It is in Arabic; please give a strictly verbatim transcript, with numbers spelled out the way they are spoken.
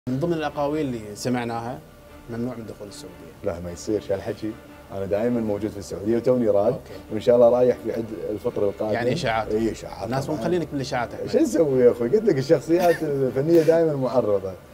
من ضمن الاقاويل اللي سمعناها ممنوع من دخول السعوديه. لا ما يصير شو هالحكي، انا دائما موجود في السعوديه وتوني راد، وان شاء الله رايح في عد الفطر القادم. يعني اشاعات؟ اي اشاعات. الناس مو مخلينك بالاشاعات. شو نسوي يا اخوي؟ قلت لك الشخصيات الفنيه دائما معرضه.